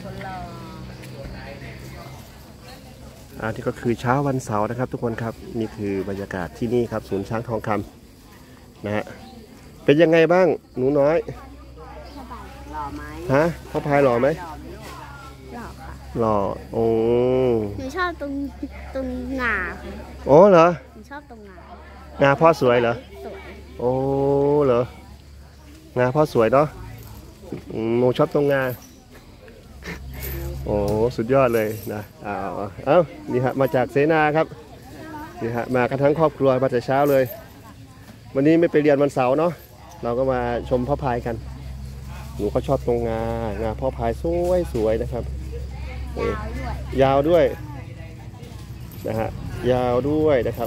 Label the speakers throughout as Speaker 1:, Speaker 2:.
Speaker 1: ที่ก็คือเช้าวันเสาร์นะครับทุกคนครับนี่คือบรรยากาศที่นี่ครับศูนย์ช้างทองคำนะฮะเป็นยังไงบ้างหนูน้อย
Speaker 2: หล่อไหม
Speaker 1: ฮะพ่อพายหล่อไหม
Speaker 2: หล่อค่ะ
Speaker 1: หล่อโอ้
Speaker 2: หนูชอบตรงหงา
Speaker 1: โอ้เหรอ
Speaker 2: หนูชอบตรง
Speaker 1: งาพ่อสวยเหรอ
Speaker 2: สวย
Speaker 1: โอ้เหรองาพ่อสวยเนาะหนูชอบตรงงาโอ้สุดยอดเลยนะเอ้านี่ฮะมาจากเสนาครับนี่ฮะมากันทั้งครอบครัวมาแต่เช้าเลยวันนี้ไม่ไปเรียนวันเสาร์เนาะเราก็มาชมพ่อพายกันหนูก็ชอบตรงงาพ่อพายสวยนะครับยาวด้วยนะฮะยาวด้วยนะครับ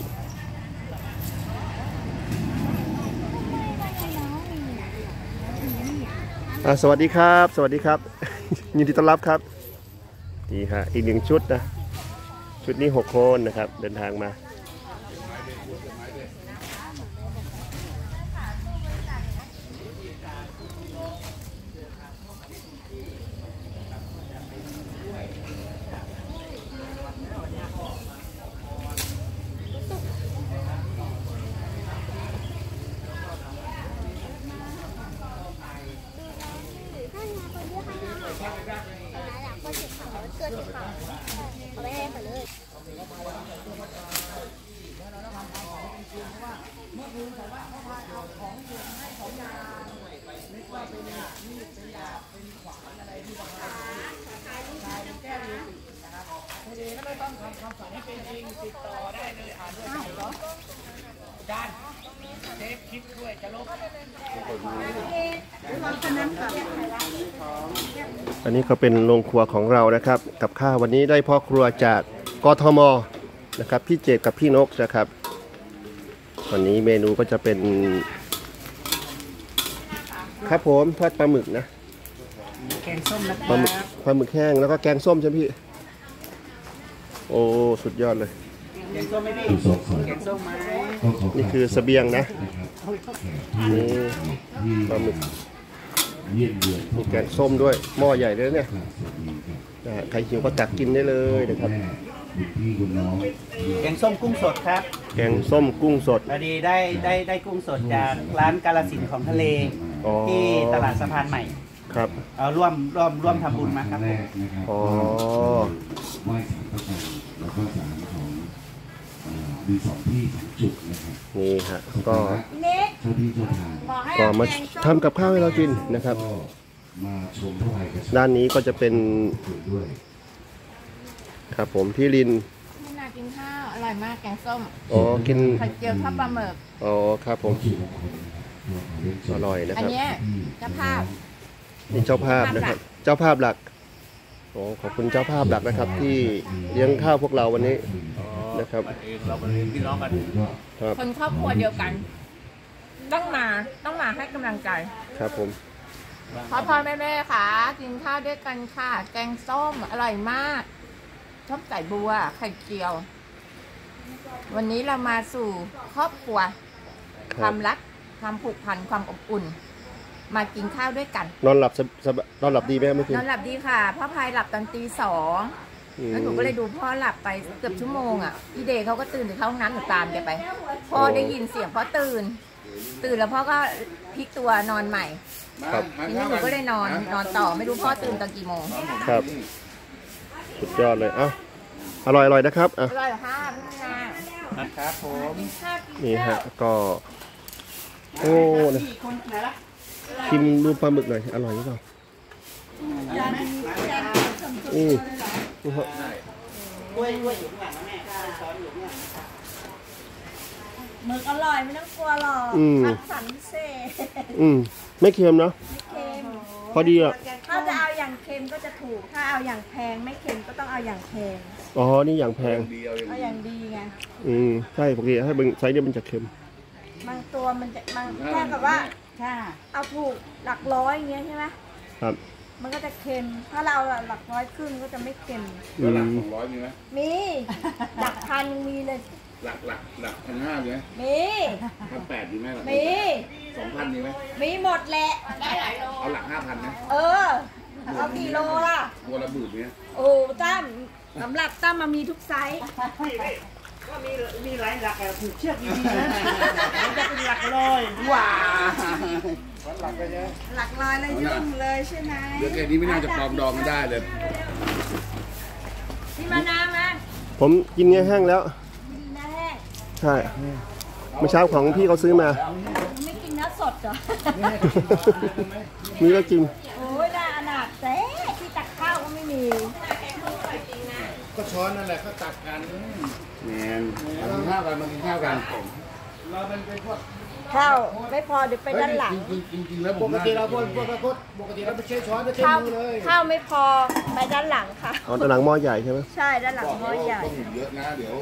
Speaker 1: สวัสดีครับสวัสดีครับยินดีต้อนรับครับนี่ฮะอีกหนึ่งชุดนะชุดนี้6 คนนะครับเดินทางมาอันนี้ก็เป็นโรงครัวของเรานะครับกับข้าววันนี้ได้พ่อครัวจากกทมนะครับพี่เจตกับพี่นกนะครับวันนี้เมนูก็จะเป็นครับผมทอดปลาหมึกนะ
Speaker 3: แกงส้มนะ
Speaker 1: ปลาหมึกแห้งแล้วก็แกงส้มใช่ไหมพี่โอ้สุดยอดเลย
Speaker 3: แกงส้มไหมพี่แกงส้มไหม
Speaker 1: นี่คือเสบียงนะนี่ปลาหมึกมีแกงส้มด้วยหม้อใหญ่เลยเนี่ยใครหิวก็ตักกินได้เลยนะครับ
Speaker 3: แกงส้มกุ้งสดครับ
Speaker 1: แกงส้มกุ้งสด
Speaker 3: พอดีได้กุ้งสดจากร้านกาลสินของทะเลที่ตลาดสะพานใหม่
Speaker 1: ครับ
Speaker 3: เอาร่วมทำบุญมาครับ
Speaker 1: อ๋อ
Speaker 4: ไหว้สารพระการแล้วก็สารของมี2 ที่ 2 จุดนะครับ
Speaker 1: นี่ฮะก็
Speaker 4: เจ้าที่เจ้าทาง
Speaker 1: ก็มาทำกับข้าวให้เรากินนะครับ
Speaker 4: มาชมพระพาย
Speaker 1: ด้านนี้ก็จะเป็นครับผมพี่ลิน
Speaker 2: น่ากินข้าวอร่อยมากแกงส้ม
Speaker 1: อ๋อกิน
Speaker 2: ไข่เจียวข้าวปลาหมึก
Speaker 1: อ๋อครับผมอร่อยนะครับ
Speaker 2: อันนี้เจ้าภาพ
Speaker 1: นี่เจ้าภาพนะครับเจ้าภาพหลักโอ้ขอบคุณเจ้าภาพหลักนะครับที่เลี้ยงข้าวพวกเราวันนี้นะครับ
Speaker 3: เราเป็นพี่น้องกัน
Speaker 2: คนครอบครัวเดียวกันต้องมาให้กำลังใจ
Speaker 1: ครับผม
Speaker 2: พ่อแม่ค่ะกินข้าวด้วยกันค่ะแกงส้มอร่อยมากชอบใส่บัวไข่เจียววันนี้เรามาสู่ครอบครัวความรักความผูกพันความอบอุ่นมากินข้าวด้วยกัน
Speaker 1: นอนหลับดีไหมเมื่อคืน
Speaker 2: นอนหลับดีค่ะพ่อพายหลับตอนตี 2แล้วหนูก็เลยดูพ่อหลับไปเกือบชั่วโมงอ่ะพี่เดย์เขาก็ตื่นไปเข้าห้องน้ำหนูตามแกไปพ่อได้ยินเสียงพ่อตื่นแล้วพ่อก็พลิกตัวนอนใหม่ทีนี้หนูก็เลยนอนต่อไม่รู้พ่อตื่นตอนกี่โมง
Speaker 1: ครับสุดยอดเลยเอ้าอร่อยนะครับ
Speaker 2: อร่อยค่ะ
Speaker 3: นะครับผม
Speaker 1: นี่ฮะก็โอ้นะชิมดูปลาหมึกหน่อยอร่อยหรือเปล่า
Speaker 2: หมึกอร่อยไม่ต้องกลัวหรอกคัดสรรพิเศษ
Speaker 1: ไม่เค็มเนาะพอดีอ่ะ
Speaker 2: ถ้าจะเอาอย่างเค็มก็จะถูกถ้าเอาอย่างแพงไม่เค็มก็ต้องเอาอย่างแพง
Speaker 1: อ๋อนี่อย่างแพง
Speaker 2: เอาอย่างดีไง
Speaker 1: ใช่ปกติถ้าเป็นไซส์เดียวมันจะเค็ม
Speaker 2: บางตัวมันจะแค่กับว่าเอาถูกหลักร้อยอย่างเงี้ยใช่ไหม
Speaker 1: ครับ
Speaker 2: มันก็จะเค็มถ้าเราหลักร้อยครึ่งก็จะไม่เค็ม
Speaker 4: แล้วหลัก200มีไหม
Speaker 2: มีหลักพันมีเลย
Speaker 4: หลัก1,500มีไหม
Speaker 2: มี
Speaker 4: 1,800มีไหม
Speaker 2: มี
Speaker 4: 2,000มีไหม
Speaker 2: มีหมดแหละ
Speaker 4: เอาหลัก5,000นะ
Speaker 5: เอากี่โลล่ะ
Speaker 4: ตัวละหมื่นเนี่ย
Speaker 5: โอ้ตั้มสำหรับตั้มมันมีทุกไซส์
Speaker 3: ก็มีหลายหลักอะผูกเชือกดีๆนะมันจะเป็นหลักร้อยว้า
Speaker 5: หลักร้อยเลยยุ่งเลยใช่ไหม
Speaker 4: เรื่องแค่นี้ไม่น่าจะปลอมดองกันได้เลย
Speaker 5: พี่มานามา
Speaker 1: ผมกินเงี้ยแห้งแล้ว
Speaker 5: กินเนื้อแห้ง
Speaker 1: ใช่เมื่อเช้าของพี่เขาซื้อมา
Speaker 5: ไม่กินเนื้อสดเหรอ
Speaker 1: มีก็กิน
Speaker 5: โอ้ยน่าอนาถเจ๊ที่ตักข้าวก็ไม่มี
Speaker 6: ก็ช้อนนั่นแหละเขาตักกัน
Speaker 4: แมนมากินข้าวกันมากินข้าวกัน
Speaker 6: เรามันเป็นพวก
Speaker 5: ข้าวไม่พอเดี๋ยวไปด้านหลัง
Speaker 4: จริงๆแล้วผ
Speaker 6: ป
Speaker 4: ม
Speaker 6: กติเราพวกปกติเราไม่ใช้ช้อนไม่ใช้
Speaker 5: ข้าว
Speaker 6: มือเลย
Speaker 5: ข้าวไม่พอไปด้านหลังค่ะ
Speaker 1: เอาแต่หลังหม้อใหญ่ใช่ไหม
Speaker 5: ใช่ด้านหลังหม้อใหญ่
Speaker 4: ต้องเยอะนะเดี๋ยว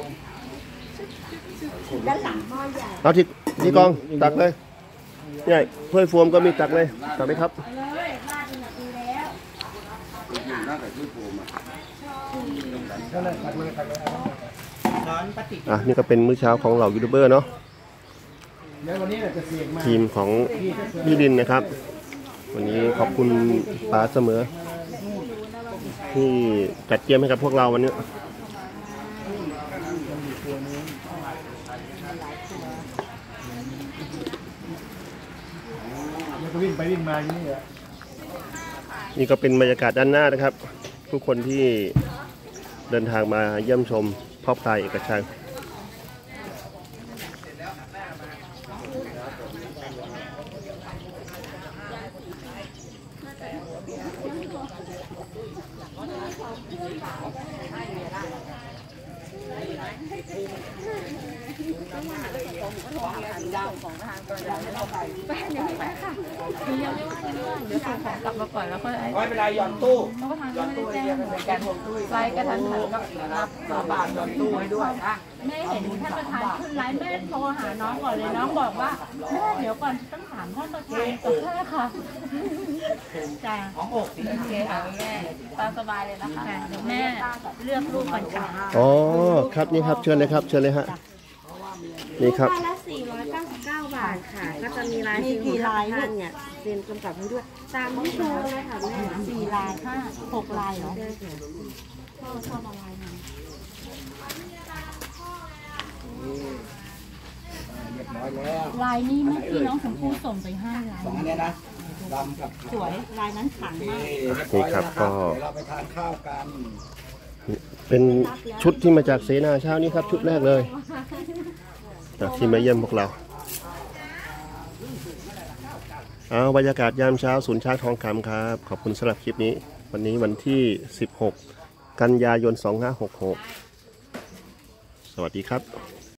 Speaker 5: ด้านหลังหม้อใหญ่
Speaker 1: เอาที่กองตักเลยเนี่ยถ้วยโฟมก็มีตักเลยตักเลยครับ
Speaker 5: เลยราดหนักดีแล้ว
Speaker 4: อยู่หน้าแต่ชื่อโฟมอ่ะ
Speaker 3: ร้อนปฏิ
Speaker 1: อ่ะนี่ก็เป็นมื้อเช้าของเหล่ายูทูบเบอร์เนาะ
Speaker 6: แล้ววันนี้เราจะเสี่ยงมาก
Speaker 1: ทีมของพี่ดินนะครับ วันนี้ขอบคุณป๋าเสมอ ที่จัดเกมให้กับพวกเราวันนี้
Speaker 6: มันก็วิ่งไปวิ่งมาอย่างนี้แหละ
Speaker 1: นี่ก็เป็นบรรยากาศด้านหน้านะครับ ทุกคนที่เดินทางมาเยี่ยมชมพ่อพลายเอกชัย
Speaker 2: เดี๋ยวส่งของกลับมาก่อนแล้วค่อย
Speaker 3: ไว้เวลาหย่อนตู้
Speaker 2: เขาก็ทาง
Speaker 3: หย่อนตู้ให้เรียกเป็นการห่วงตู้
Speaker 2: ไลฟ์กระทันหันก็รับ
Speaker 3: สาบานหย่อนตู้ให้ด้วยนะ
Speaker 2: แม่เห็นท่านประธานขึ้นไลฟ์แม่โทรหาน้องก่อนเลยน้องบอกว่าแม่เดี๋ยวก่อนต้องถามท่านประธานก่อนค่ะจ้า
Speaker 3: ของอกสิ
Speaker 2: โอเคค่ะแม่ตามสบายเลยนะคะเดี๋ยวแม่เลือกลูกก่อนค่ะ
Speaker 1: อ๋อครับนี่ครับเชิญเลยครับเชิญเลยฮะนี่ครับ
Speaker 5: ละ499 บาทค่ะ ก็จะมีลายมีกี่ลายเนี่ยเป็นกำกับให้ด้วย ตามที่โชว์เลยค่ะแม่4 ลาย 5 6 ลายเหรอชอบอะไรนะ
Speaker 3: เรียบร้อยแล้ว
Speaker 2: ลายนี้เมื่อกี้น้องชมพู่ส่งไปให้ลาย
Speaker 3: สองอันเนี้ยนะดำกับ
Speaker 2: สวยลายนั้นขังมาก
Speaker 1: นี่ครับก็
Speaker 3: เดี๋ยวเราไปทานข้าวกัน
Speaker 1: เป็นชุดที่มาจากเสนาเช้านี้ครับชุดแรกเลยจากที่มาเยี่ยมพวกเราเอาบรรยากาศยามเช้าศูนย์ช้างทองคำครับขอบคุณสำหรับคลิปนี้วันนี้วันที่ 16 กันยายน 2566 สวัสดีครับ